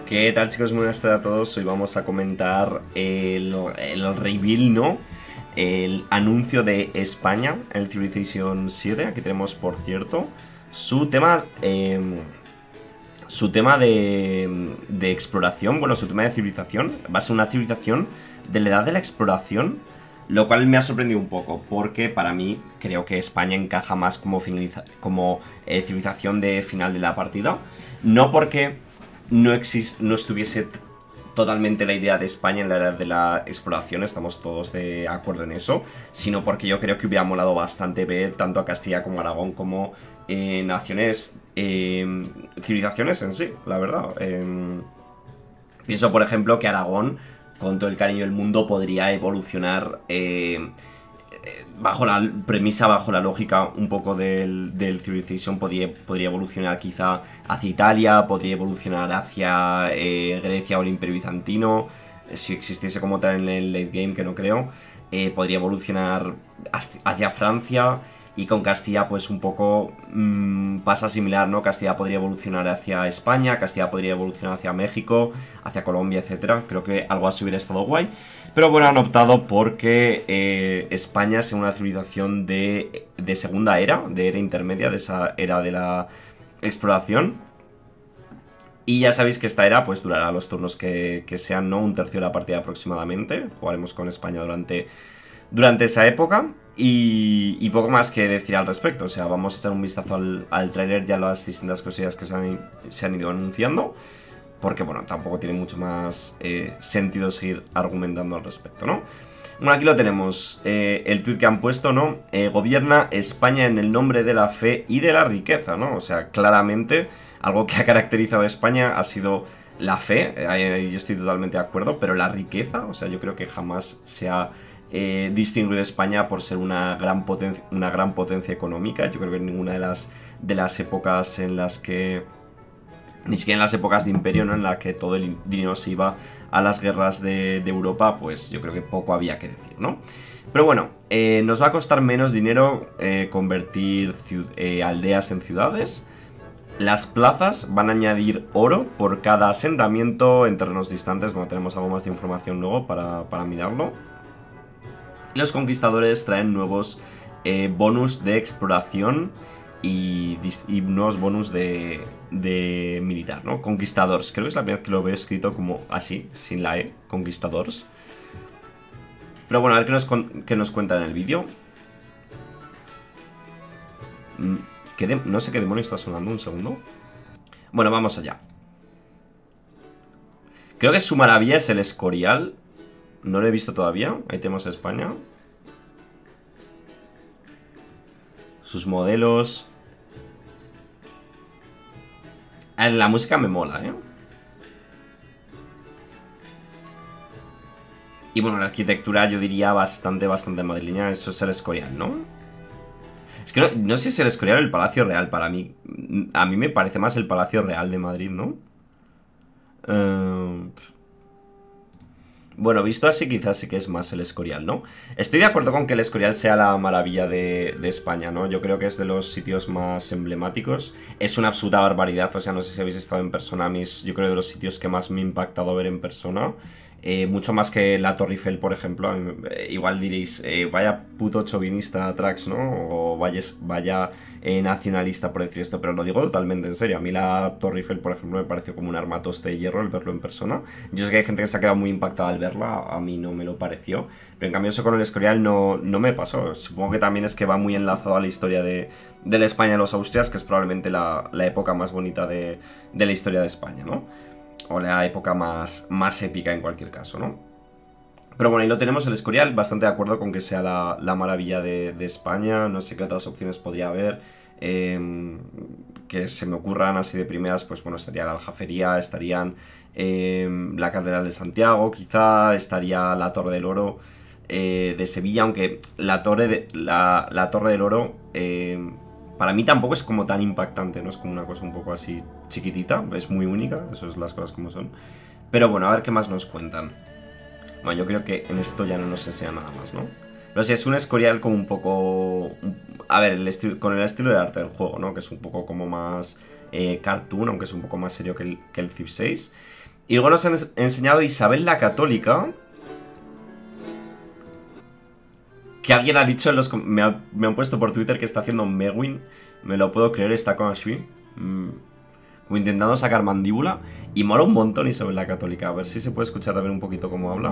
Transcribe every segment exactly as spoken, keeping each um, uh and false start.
¿Qué tal, chicos? Muy buenas tardes a todos. Hoy vamos a comentar el, el reveal, ¿no? El anuncio de España, el Civilization siete. Aquí tenemos, por cierto, su tema... Eh, su tema de, de exploración, bueno, su tema de civilización. Va a ser una civilización de la edad de la exploración, lo cual me ha sorprendido un poco, porque para mí creo que España encaja más como, finaliza, como eh, civilización de final de la partida. No porque no, exist, no estuviese totalmente la idea de España en la era de la exploración, estamos todos de acuerdo en eso, sino porque yo creo que hubiera molado bastante ver tanto a Castilla como a Aragón como eh, naciones, eh, civilizaciones en sí, la verdad. Eh, pienso, por ejemplo, que Aragón, con todo el cariño del mundo, podría evolucionar eh, bajo la premisa, bajo la lógica un poco del, del Civilization, podría, podría evolucionar quizá hacia Italia, podría evolucionar hacia eh, Grecia o el Imperio Bizantino, si existiese como tal en el late game, que no creo. Eh, podría evolucionar hacia Francia, y con Castilla pues un poco mmm, pasa similar, ¿no? Castilla podría evolucionar hacia España, Castilla podría evolucionar hacia México, hacia Colombia, etcétera. Creo que algo así hubiera estado guay. Pero bueno, han optado porque eh, España sea una civilización de, de segunda era, de era intermedia, de esa era de la exploración. Y ya sabéis que esta era pues durará los turnos que, que sean, ¿no? Un tercio de la partida aproximadamente. Jugaremos con España durante... durante esa época, y, y poco más que decir al respecto. O sea, vamos a echar un vistazo al, al tráiler y a las distintas cosillas que se han, se han ido anunciando, porque bueno, tampoco tiene mucho más eh, sentido seguir argumentando al respecto, ¿no? Bueno, aquí lo tenemos, eh, el tuit que han puesto, ¿no? Eh, gobierna España en el nombre de la fe y de la riqueza, ¿no? O sea, claramente algo que ha caracterizado a España ha sido la fe, eh, yo estoy totalmente de acuerdo, pero la riqueza, o sea, yo creo que jamás se ha eh, distinguido España por ser una gran, potencia, una gran potencia económica. Yo creo que en ninguna de las, de las épocas en las que... ni siquiera en las épocas de imperio, ¿no? En la que todo el dinero se iba a las guerras de, de Europa, pues yo creo que poco había que decir, ¿no? Pero bueno, eh, nos va a costar menos dinero eh, convertir eh, aldeas en ciudades. Las plazas van a añadir oro por cada asentamiento en terrenos distantes. Bueno, tenemos algo más de información luego para, para mirarlo. Los conquistadores traen nuevos eh, bonus de exploración y, y nuevos bonus de, de militar, ¿no? Conquistadores. Creo que es la primera vez que lo veo escrito como así, sin la E. Conquistadores. Pero bueno, a ver qué nos, qué nos cuenta en el vídeo. No sé qué demonio está sonando, un segundo. Bueno, vamos allá. Creo que su maravilla es el Escorial. No lo he visto todavía. Ahí tenemos a España. Sus modelos. Ah, la música me mola, ¿eh? Y bueno, la arquitectura yo diría bastante, bastante madrileña. Eso es el Escorial, ¿no? Es que no, no sé si es el Escorial o el Palacio Real. Para mí, a mí me parece más el Palacio Real de Madrid, ¿no? Uh... Bueno, visto así quizás sí que es más el Escorial, ¿no? Estoy de acuerdo con que el Escorial sea la maravilla de, de España, ¿no? Yo creo que es de los sitios más emblemáticos. Es una absoluta barbaridad, o sea, no sé si habéis estado en persona, mis, yo creo de los sitios que más me ha impactado ver en persona. Eh, mucho más que la Torre Eiffel, por ejemplo. Eh, igual diréis, eh, vaya puto chauvinista Trax, ¿no? O vaya, vaya eh, nacionalista por decir esto, pero lo digo totalmente en serio. A mí la Torre Eiffel, por ejemplo, me pareció como un armatoste de hierro el verlo en persona. Yo sé que hay gente que se ha quedado muy impactada al verla, a mí no me lo pareció. Pero en cambio eso con el Escorial no, no me pasó. Supongo que también es que va muy enlazado a la historia de, de la España de los Austrias, que es probablemente la, la época más bonita de, de la historia de España, ¿no? O la época más, más épica en cualquier caso, ¿no? Pero bueno, ahí lo tenemos, el Escorial. Bastante de acuerdo con que sea la, la maravilla de, de España. No sé qué otras opciones podría haber. Eh, que se me ocurran así de primeras. Pues bueno, estaría la Aljafería, estarían eh, la Catedral de Santiago, quizá. Estaría la Torre del Oro eh, de Sevilla. Aunque la Torre, de, la, la Torre del Oro... Eh, para mí tampoco es como tan impactante, ¿no? Es como una cosa un poco así chiquitita, es muy única, eso es las cosas como son. Pero bueno, a ver qué más nos cuentan. Bueno, yo creo que en esto ya no nos enseña nada más, ¿no? Pero sí, es un Escorial como un poco... A ver, el con el estilo de arte del juego, ¿no? Que es un poco como más eh, cartoon, aunque es un poco más serio que el, que el Civ seis. Y luego nos han enseñado Isabel la Católica. Que alguien ha dicho en los... Me, ha, me han puesto por Twitter que está haciendo Megwin. Me lo puedo creer, está con así. Mm, como intentando sacar mandíbula. Y mola un montón Isabel la Católica. A ver si se puede escuchar también un poquito cómo habla.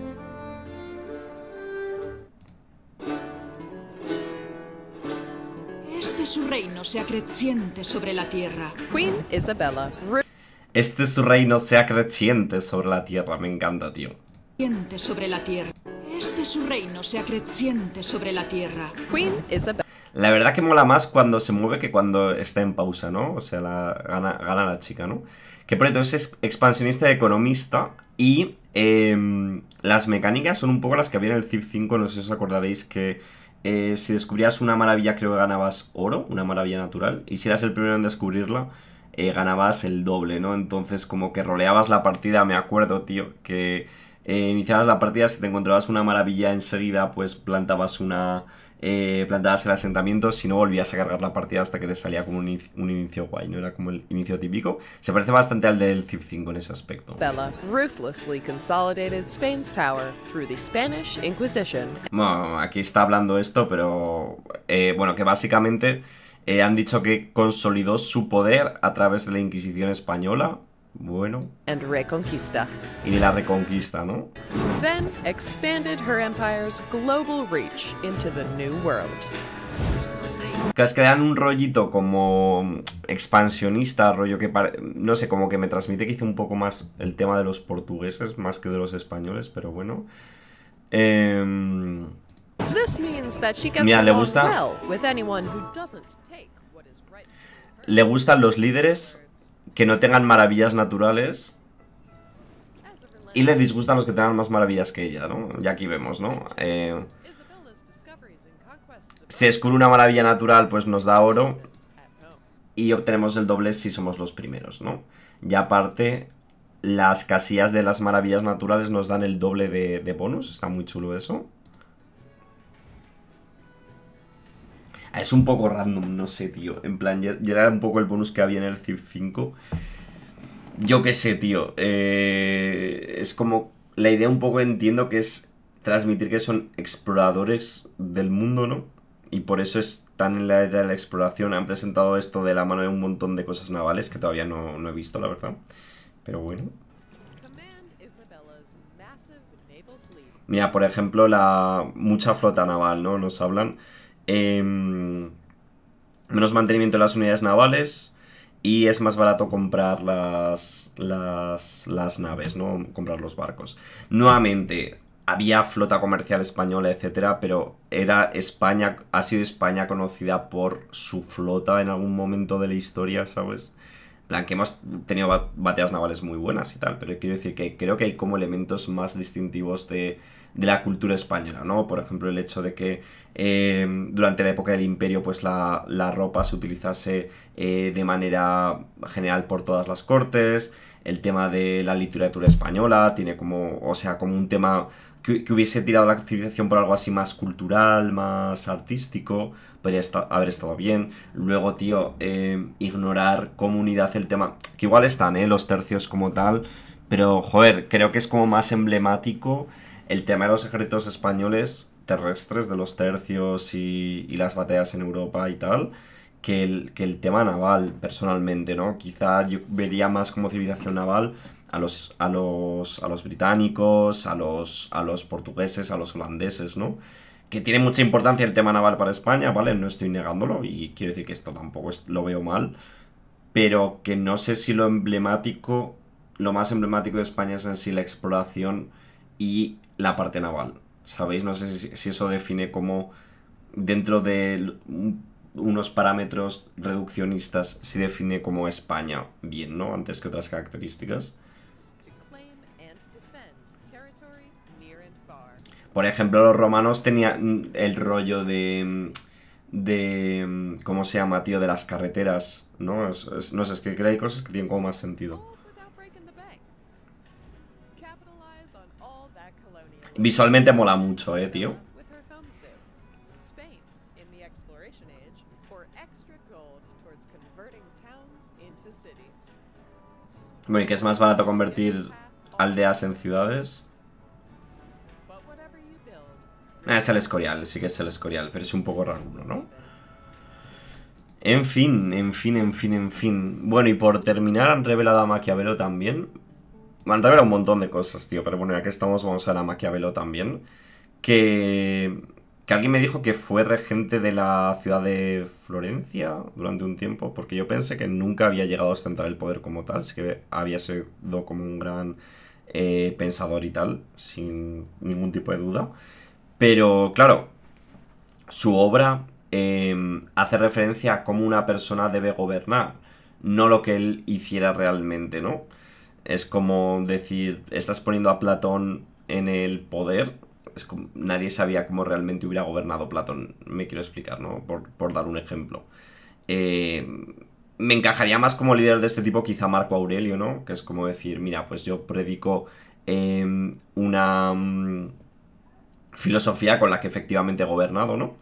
Este su reino se acreciente sobre la tierra. Queen Isabella. Este su reino se acreciente sobre la tierra. Me encanta, tío. Sobre la tierra. Este su reino se acreciente sobre la tierra. Queen Isabella. La verdad que mola más cuando se mueve que cuando está en pausa, ¿no? O sea, la, gana, gana la chica, ¿no? Que por entonces es expansionista y economista. Y eh, las mecánicas son un poco las que había en el Civ cinco. No sé si os acordaréis que eh, si descubrías una maravilla creo que ganabas oro, una maravilla natural. Y si eras el primero en descubrirla, eh, ganabas el doble, ¿no? Entonces como que roleabas la partida, me acuerdo, tío, que... Eh, iniciabas la partida, si te encontrabas una maravilla enseguida, pues plantabas una... Eh, plantabas el asentamiento, si no volvías a cargar la partida hasta que te salía como un, inicio, un inicio guay, no era como el inicio típico. Se parece bastante al del Civ cinco en ese aspecto. Bella ruthlessly consolidated Spain's power through the Spanish Inquisition. Bueno, aquí está hablando esto, pero... Eh, bueno, que básicamente eh, han dicho que consolidó su poder a través de la Inquisición española. Bueno. And Reconquista. Y de la Reconquista, ¿no? Then expanded her empire's global reach into the New World. Que es que dan un rollito como expansionista, rollo que pare... no sé, como que me transmite que hizo un poco más el tema de los portugueses más que de los españoles, pero bueno. Eh... This means that she gets Mira, le along gusta... well with anyone who doesn't take what is right. Le gustan los líderes que no tengan maravillas naturales y le disgustan los que tengan más maravillas que ella, ¿no? Y aquí vemos, ¿no? Eh, si descubre una maravilla natural, pues nos da oro y obtenemos el doble si somos los primeros, ¿no? Y aparte, las casillas de las maravillas naturales nos dan el doble de, de bonus. Está muy chulo eso. Es un poco random, no sé, tío. En plan, ya, ya era un poco el bonus que había en el Civ cinco. Yo qué sé, tío. Eh, es como... La idea un poco entiendo que es transmitir que son exploradores del mundo, ¿no? Y por eso están en la era de la exploración. Han presentado esto de la mano de un montón de cosas navales que todavía no, no he visto, la verdad. Pero bueno. Mira, por ejemplo, la mucha flota naval, ¿no? Nos hablan... Eh, menos mantenimiento de las unidades navales y es más barato comprar las, las, las naves, ¿no? Comprar los barcos. Nuevamente, había flota comercial española, etcétera, pero era España, ha sido España conocida por su flota en algún momento de la historia, ¿sabes? En plan, que hemos tenido batallas navales muy buenas y tal, pero quiero decir que creo que hay como elementos más distintivos de... de la cultura española, ¿no? Por ejemplo, el hecho de que eh, durante la época del Imperio pues la, la ropa se utilizase eh, de manera general por todas las cortes, el tema de la literatura española, tiene como, o sea, como un tema que, que hubiese tirado la civilización por algo así más cultural, más artístico, podría estar, haber estado bien. Luego, tío, eh, ignorar comunidad, el tema, que igual están, ¿eh? Los tercios como tal, pero, joder, creo que es como más emblemático el tema de los ejércitos españoles terrestres, de los tercios y, y las batallas en Europa y tal, que el, que el tema naval, personalmente, ¿no? Quizá yo vería más como civilización naval a los, a los, a los británicos, a los, a los portugueses, a los holandeses, ¿no? Que tiene mucha importancia el tema naval para España, ¿vale? No estoy negándolo y quiero decir que esto tampoco es, lo veo mal, pero que no sé si lo emblemático, lo más emblemático de España es en sí la exploración y la parte naval, ¿sabéis? No sé si, si eso define como dentro de unos parámetros reduccionistas, si define como España bien, ¿no? Antes que otras características. Por ejemplo, los romanos tenían el rollo de... de ¿cómo se llama, tío? De las carreteras, ¿no? Es, es, no sé, es que creo que hay cosas que tienen como más sentido. Visualmente mola mucho, eh, tío. Bueno, y que es más barato convertir aldeas en ciudades. Ah, es el Escorial, sí que es el Escorial, pero es un poco raro, ¿no? En fin, en fin, en fin, en fin. Bueno, y por terminar, han revelado a Maquiavelo también. Han revelado un montón de cosas, tío, pero bueno, ya que estamos, vamos a ver a Maquiavelo también. Que... Que alguien me dijo que fue regente de la ciudad de Florencia durante un tiempo, porque yo pensé que nunca había llegado a ostentar el poder como tal, así que había sido como un gran eh, pensador y tal, sin ningún tipo de duda. Pero, claro, su obra eh, hace referencia a cómo una persona debe gobernar, no lo que él hiciera realmente, ¿no? Es como decir, estás poniendo a Platón en el poder. Es como, nadie sabía cómo realmente hubiera gobernado Platón, me quiero explicar, ¿no? Por, por dar un ejemplo. Eh, me encajaría más como líder de este tipo quizá Marco Aurelio, ¿no? Que es como decir, mira, pues yo predico eh, una um, filosofía con la que efectivamente he gobernado, ¿no?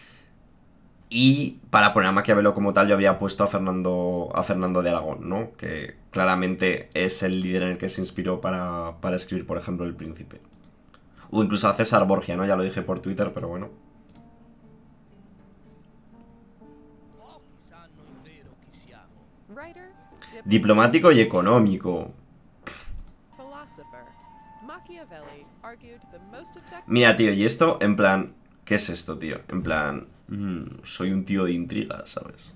Y para poner a Maquiavelo como tal yo habría puesto a Fernando, a Fernando de Aragón, ¿no? Que claramente es el líder en el que se inspiró para, para escribir, por ejemplo, El Príncipe. O incluso a César Borgia, ¿no? Ya lo dije por Twitter, pero bueno. Diplomático y económico. Mira, tío, y esto, en plan... ¿Qué es esto, tío? En plan... Mmm, soy un tío de intriga, ¿sabes?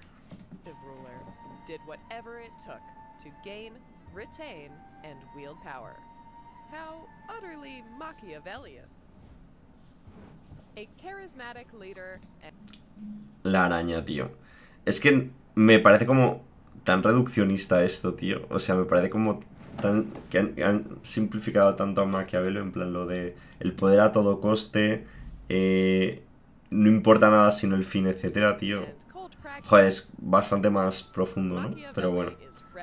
How utterly Machiavellian. A charismatic leader and... La araña, tío. Es que me parece como tan reduccionista esto, tío. O sea, me parece como tan que han, han simplificado tanto a Maquiavelo, en plan lo de el poder a todo coste, eh, no importa nada sino el fin, etcétera, tío. Joder, es bastante más profundo, ¿no? Pero bueno.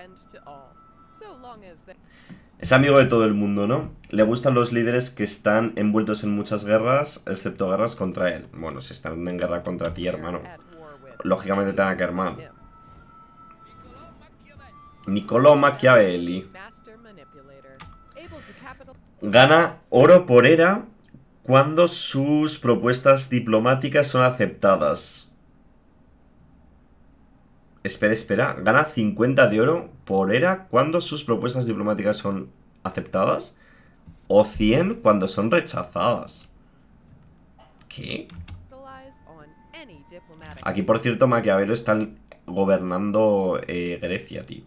Es amigo de todo el mundo, ¿no? Le gustan los líderes que están envueltos en muchas guerras, excepto guerras contra él. Bueno, si están en guerra contra ti, hermano, lógicamente te van a caer mal. Niccolò Machiavelli. Gana oro por era cuando sus propuestas diplomáticas son aceptadas. Espera, espera. Gana cincuenta de oro por era cuando sus propuestas diplomáticas son aceptadas. O cien cuando son rechazadas. ¿Qué? Aquí, por cierto, Maquiavelo está gobernando eh, Grecia, tío.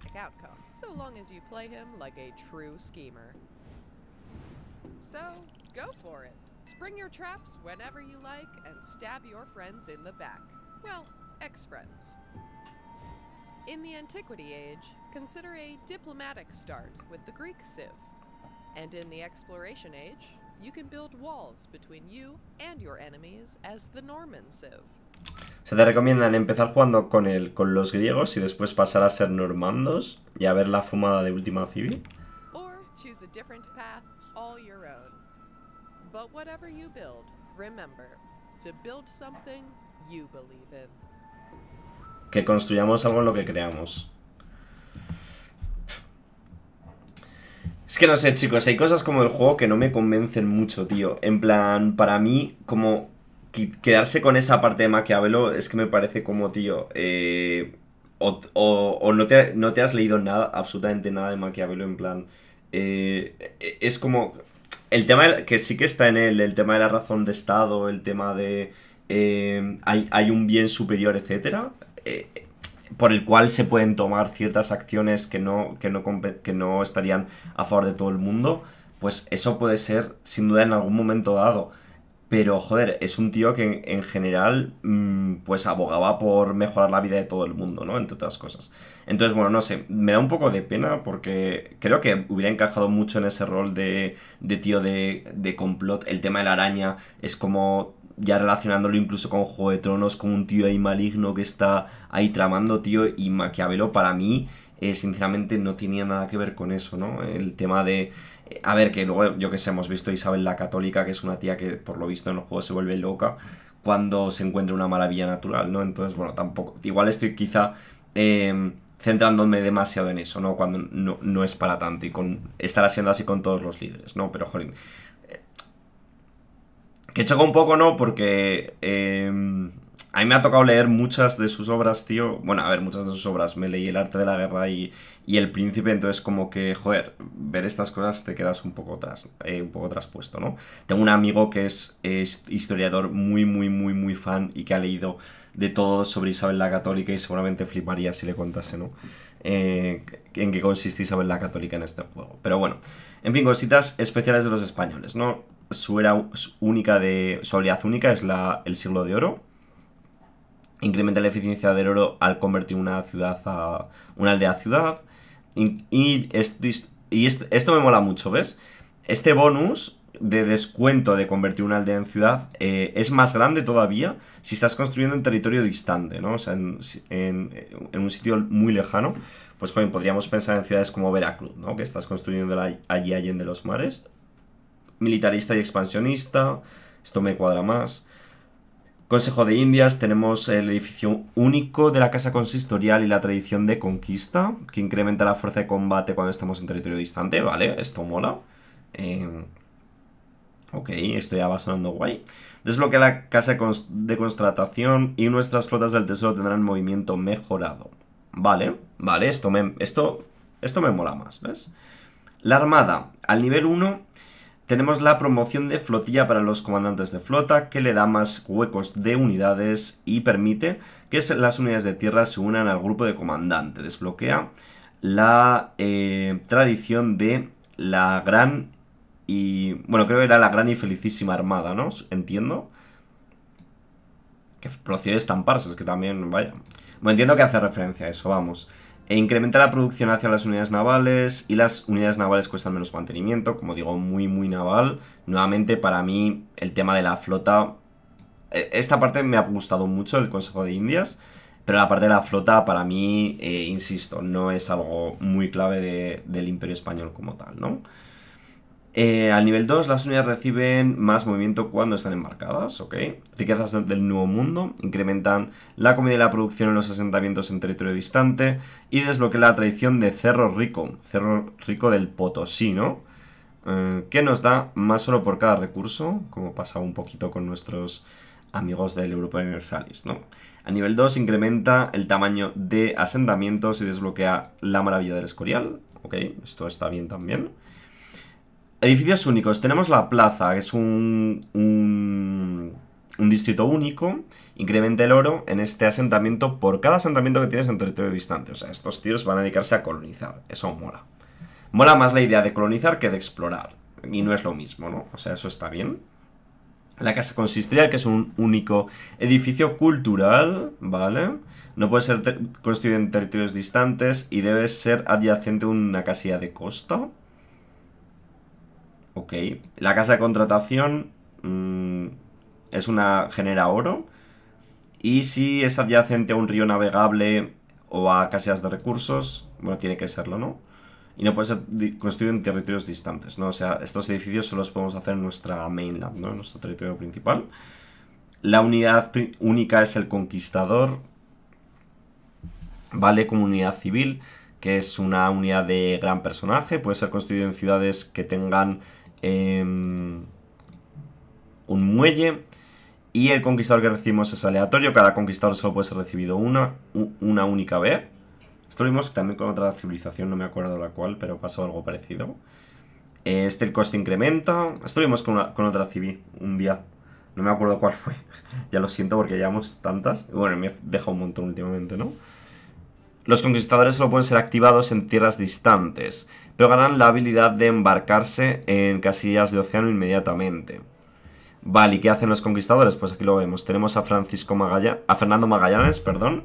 In the Antiquity Age, consider a diplomatic start with the Greek civ. And in the Exploration Age, you can build walls between you and your enemies as the Norman civ. Se te recomiendan empezar jugando con el, con los griegos y después pasar a ser normandos y a ver la fumada de Última Civil. Or choose a different path all your own. But whatever you build, remember to build something you believe in. Que construyamos algo en lo que creamos. Es que no sé, chicos, hay cosas como el juego que no me convencen mucho, tío. En plan, para mí, como quedarse con esa parte de Maquiavelo es que me parece como, tío, eh, o, o, o no, te, no te has leído nada, absolutamente nada de Maquiavelo, en plan, eh, es como, el tema que sí que está en él, el tema de la razón de Estado, el tema de, eh, hay, hay un bien superior, etcétera, eh, por el cual se pueden tomar ciertas acciones que no, que, no, que no estarían a favor de todo el mundo, pues eso puede ser sin duda en algún momento dado. Pero, joder, es un tío que en general, mmm, pues abogaba por mejorar la vida de todo el mundo, ¿no? Entre otras cosas. Entonces, bueno, no sé, me da un poco de pena porque creo que hubiera encajado mucho en ese rol de, de tío de, de complot. El tema de la araña es como, ya relacionándolo incluso con Juego de Tronos, como un tío ahí maligno que está ahí tramando, tío. Y Maquiavelo, para mí, eh, sinceramente, no tenía nada que ver con eso, ¿no? El tema de... A ver, que luego, yo que sé, hemos visto a Isabel la Católica, que es una tía que, por lo visto, en el juego se vuelve loca cuando se encuentra una maravilla natural, ¿no? Entonces, bueno, tampoco... Igual estoy quizá eh, centrándome demasiado en eso, ¿no? Cuando no, no es para tanto y con estará siendo así con todos los líderes, ¿no? Pero, joder, eh, que choca un poco, ¿no? Porque eh, a mí me ha tocado leer muchas de sus obras, tío. Bueno, a ver, muchas de sus obras. Me leí El arte de la guerra y, y El príncipe, entonces como que, joder, ver estas cosas te quedas un poco tras, eh, un poco traspuesto, ¿no? Tengo un amigo que es, es historiador muy, muy, muy, muy fan y que ha leído de todo sobre Isabel la Católica y seguramente fliparía si le contase, ¿no? Eh, en qué consiste Isabel la Católica en este juego. Pero bueno, en fin, cositas especiales de los españoles, ¿no? Su era única de... Su habilidad única es la, el siglo de oro. Incrementa la eficiencia del oro al convertir una ciudad a... una aldea a ciudad. Y, y, esto, y esto, esto me mola mucho, ¿ves? Este bonus de descuento de convertir una aldea en ciudad eh, es más grande todavía si estás construyendo en territorio distante, ¿no? O sea, en, en, en un sitio muy lejano, pues joder, podríamos pensar en ciudades como Veracruz, ¿no? Que estás construyendo allí allende los mares. Militarista y expansionista, esto me cuadra más. Consejo de Indias, tenemos el edificio único de la casa consistorial y la tradición de conquista, que incrementa la fuerza de combate cuando estamos en territorio distante, ¿vale? Esto mola. Eh... Ok, esto ya va sonando guay. Desbloquea la casa de constatación y nuestras flotas del tesoro tendrán movimiento mejorado. Vale, vale, esto me, esto, esto me mola más, ¿ves? La armada, al nivel uno tenemos la promoción de flotilla para los comandantes de flota, que le da más huecos de unidades y permite que las unidades de tierra se unan al grupo de comandante. Desbloquea la eh, tradición de la gran... Y bueno, creo que era la gran y felicísima armada, ¿no? Entiendo. Que procede de estamparse, es que también, vaya. Bueno, entiendo que hace referencia a eso, vamos. E incrementa la producción hacia las unidades navales. Y las unidades navales cuestan menos mantenimiento. Como digo, muy, muy naval. Nuevamente, para mí, el tema de la flota... Esta parte me ha gustado mucho, el Consejo de Indias. Pero la parte de la flota, para mí, eh, insisto, no es algo muy clave de, del Imperio Español como tal, ¿no? Eh, al nivel dos, las unidades reciben más movimiento cuando están embarcadas, ¿ok? Riquezas del Nuevo Mundo, incrementan la comida y la producción en los asentamientos en territorio distante y desbloquea la tradición de Cerro Rico, Cerro Rico del Potosí, ¿no? Eh, que nos da más oro por cada recurso, como pasa un poquito con nuestros amigos del Europa Universalis, ¿no? A nivel dos, incrementa el tamaño de asentamientos y desbloquea la maravilla del Escorial, ¿ok? Esto está bien también. Edificios únicos. Tenemos la plaza, que es un, un, un distrito único. Incrementa el oro en este asentamiento por cada asentamiento que tienes en territorio distante. O sea, estos tíos van a dedicarse a colonizar. Eso mola. Mola más la idea de colonizar que de explorar. Y no es lo mismo, ¿no? O sea, eso está bien. La casa consistorial, que es un único edificio cultural, ¿vale? No puede ser construido en territorios distantes y debe ser adyacente a una casilla de costa. Ok, la casa de contratación mmm, es una genera oro. Y si es adyacente a un río navegable o a casillas de recursos, bueno, tiene que serlo, ¿no? Y no puede ser construido en territorios distantes, ¿no? O sea, estos edificios solo los podemos hacer en nuestra mainland, ¿no? En nuestro territorio principal. La unidad única es el conquistador. Vale, como unidad civil, que es una unidad de gran personaje. Puede ser construido en ciudades que tengan... Eh, un muelle. Y el conquistador que recibimos es aleatorio. Cada conquistador solo puede ser recibido una, una única vez. Esto lo vimos también con otra civilización, no me acuerdo la cual, pero pasó algo parecido. Este el coste incrementa. Esto lo vimos con, una, con otra civil un día. No me acuerdo cuál fue. Ya lo siento porque llevamos tantas. Bueno, me he dejado un montón últimamente, ¿no? Los conquistadores solo pueden ser activados en tierras distantes, pero ganan la habilidad de embarcarse en casillas de océano inmediatamente. Vale, ¿y qué hacen los conquistadores? Pues aquí lo vemos. Tenemos a Francisco Magallanes, a Fernando Magallanes, perdón.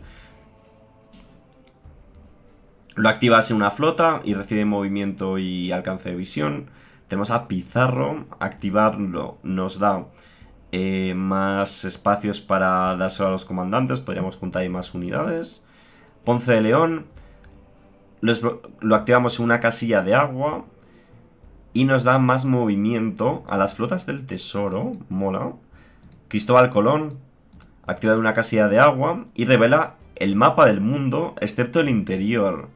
Lo activas en una flota y recibe movimiento y alcance de visión. Tenemos a Pizarro. Activarlo nos da eh, más espacios para dárselo a los comandantes. Podríamos juntar ahí más unidades. Ponce de León. Lo, lo activamos en una casilla de agua. Y nos da más movimiento a las flotas del tesoro. Mola. Cristóbal Colón. Activa una casilla de agua. Y revela el mapa del mundo, excepto el interior.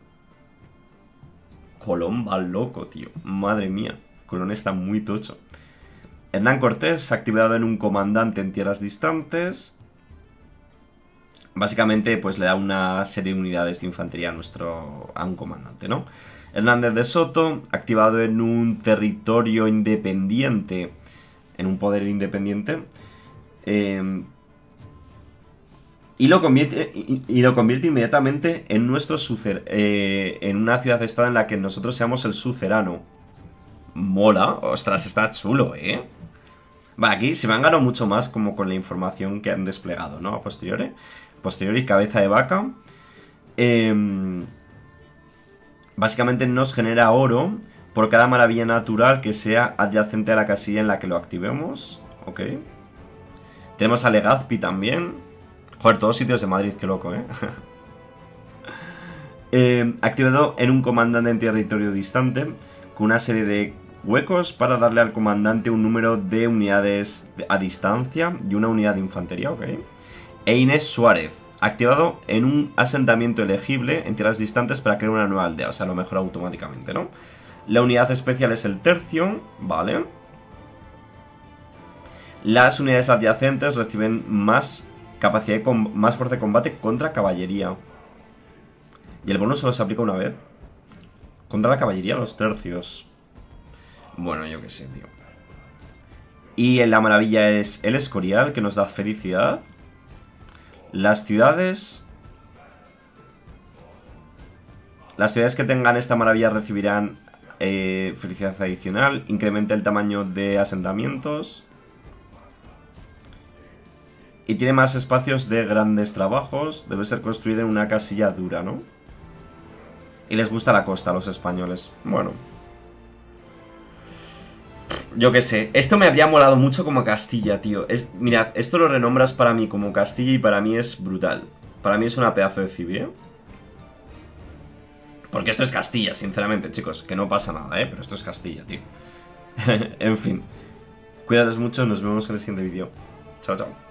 Colón va loco, tío. Madre mía. Colón está muy tocho. Hernán Cortés, activado en un comandante en tierras distantes. Básicamente, pues le da una serie de unidades de infantería a nuestro a un comandante, ¿no? Hernández de Soto, activado en un territorio independiente, en un poder independiente, eh, y, lo convierte, y, y lo convierte inmediatamente en nuestro sucer, eh, en una ciudad-estado en la que nosotros seamos el suzerano. Mola, ostras, está chulo, ¿eh? Vale, aquí se me han ganado mucho más como con la información que han desplegado, ¿no? A posteriori. Posteriori, cabeza de vaca. Eh, básicamente nos genera oro por cada maravilla natural que sea adyacente a la casilla en la que lo activemos. Ok. Tenemos a Legazpi también. Joder, todos sitios de Madrid, qué loco, ¿eh? eh activado en un comandante en territorio distante, con una serie de huecos para darle al comandante un número de unidades a distancia y una unidad de infantería, ok. E Inés Suárez, activado en un asentamiento elegible en tierras distantes para crear una nueva aldea, o sea, lo mejora automáticamente, ¿no? La unidad especial es el tercio, vale. Las unidades adyacentes reciben más capacidad de más fuerza de combate contra caballería. ¿Y el bono solo se aplica una vez? Contra la caballería, los tercios. Bueno, yo qué sé, tío. Y la maravilla es el Escorial, que nos da felicidad. Las ciudades... Las ciudades que tengan esta maravilla recibirán eh, felicidad adicional. Incrementa el tamaño de asentamientos. Y tiene más espacios de grandes trabajos. Debe ser construida en una casilla dura, ¿no? Y les gusta la costa a los españoles. Bueno. Yo qué sé. Esto me habría molado mucho como Castilla, tío. Es, mirad, esto lo renombras para mí como Castilla y para mí es brutal. Para mí es una pedazo de civi, ¿eh? Porque esto es Castilla, sinceramente, chicos. Que no pasa nada, ¿eh? Pero esto es Castilla, tío. En fin. Cuidaros mucho. Nos vemos en el siguiente vídeo. Chao, chao.